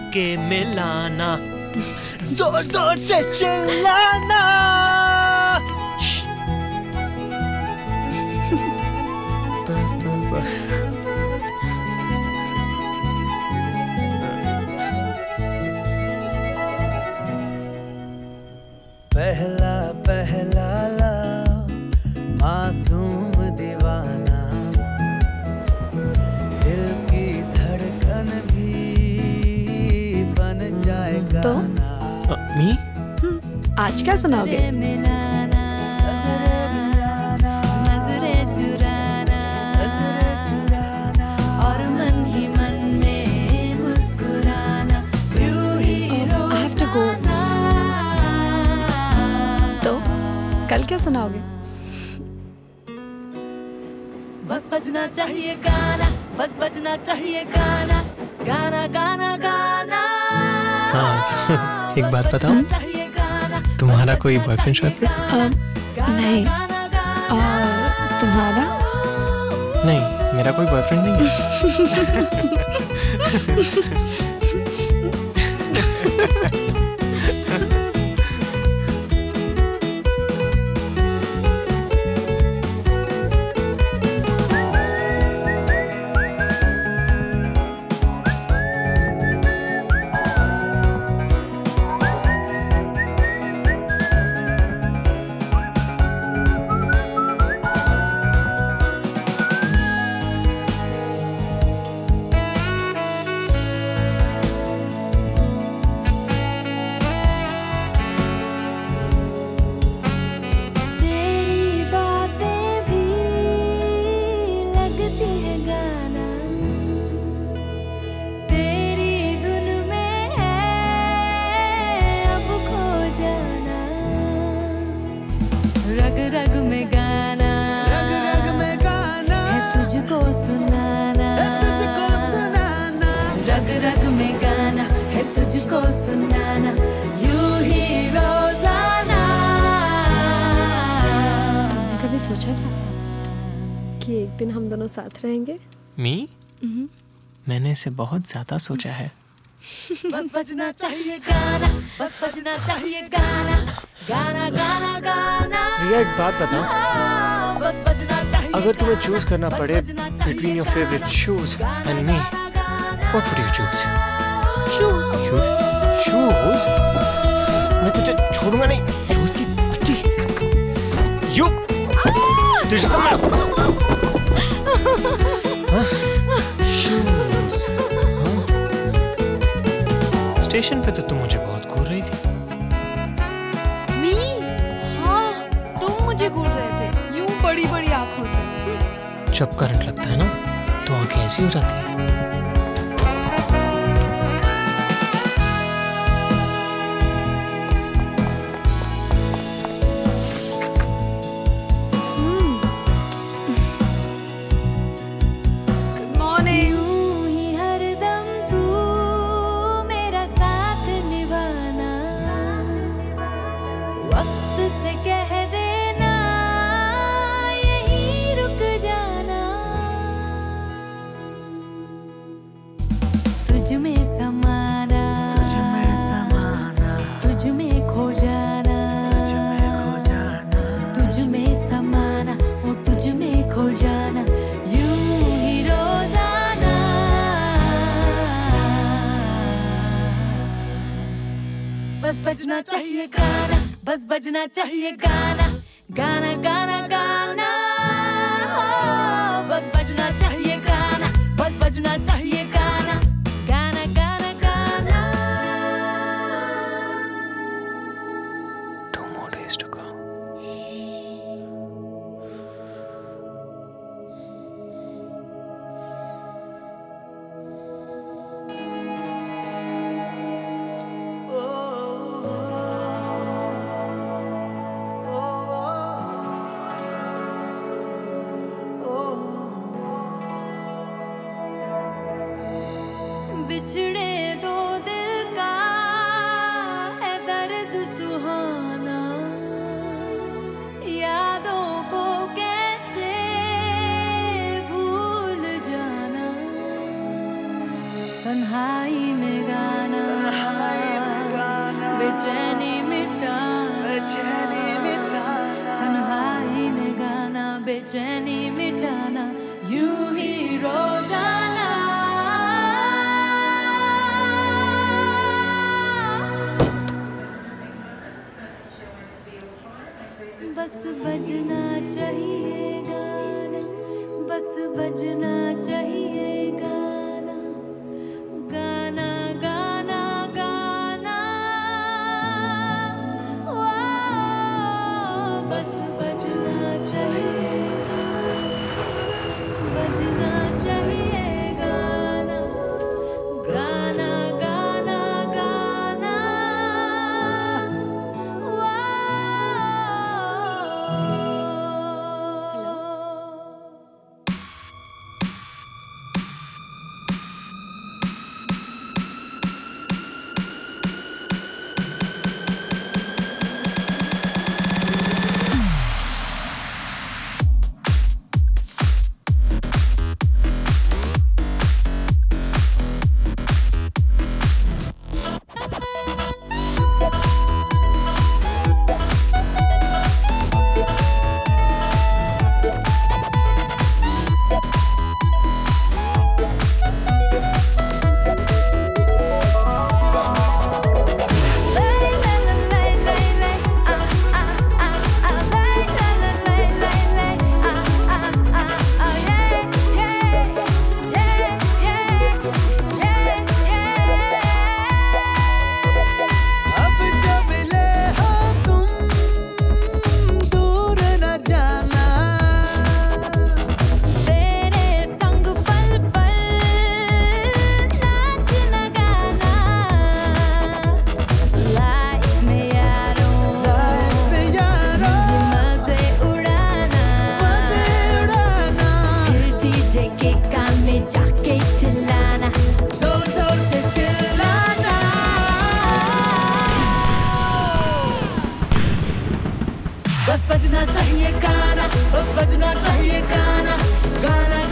के मिलाना, जोर जोर से चिल्लाना। पहला पहला ला मासूम दीवाना, दिल की धड़कन भी बन जाएगा। तो मी आज क्या सुनाओगे? कल क्या सुनाओगे? बस बजना चाहिए गाना, बस बजना चाहिए गाना, गाना गाना गाना। हाँ, एक बात बताऊं, तुम्हारा कोई बॉयफ्रेंड शॉयफ्रेंड? नहीं। और तुम्हारा? नहीं, मेरा कोई बॉयफ्रेंड नहीं है। रग रग में गाना, रग रग में गाना है तुझको सुनाना, है तुझको सुनाना। रग रग में गाना है तुझको सुनाना, यूं ही रोजाना। तुमने कभी सोचा था कि एक दिन हम दोनों साथ रहेंगे? मी? मैंने इसे बहुत ज्यादा सोचा है। बस बजना चाहिए गाना, बस बजना चाहिए गाना, गाना गाना गाना। रिया, एक बात बताओ, बस बजना चाहिए। अगर तुम्हें चूज करना पड़े between your favourite shoes and me, what would you choose? Shoes. Shoes? मैं तुझे छोड़ूंगा नहीं। शूज की पट्टी। यू तुझे तो मैं शूज। स्टेशन पे तो तुम मुझे बहुत घूर रही थी। मी? हाँ, तुम मुझे घूर रहे थे यूं बड़ी बड़ी आंखों से। जब करंट लगता है ना, तो आंखें ऐसी हो जाती हैं। बस बजना चाहिए गाना, बस बजना चाहिए गाना, गाना गाना गाना। बस बजना चाहिए गाना, बस बजना चाहिए गाना, गाना गाना गाना। 2 more days to go. बिछड़े दो दिल का है दर्द सुहाना, यादों को कैसे भूल जाना। तन्हाई में गाना बेचैनी मिटाना यूं ही रोजाना। बस बजना चाहिए गाना, बस बजना चाहिए गाना, गाना गाना गाना, बस बजना चाहिए गाना, बजना चाहिए गाना, गाना गाना गाना। बस बजना चाहिए गाना, बस बजना चाहिए गाना, गाना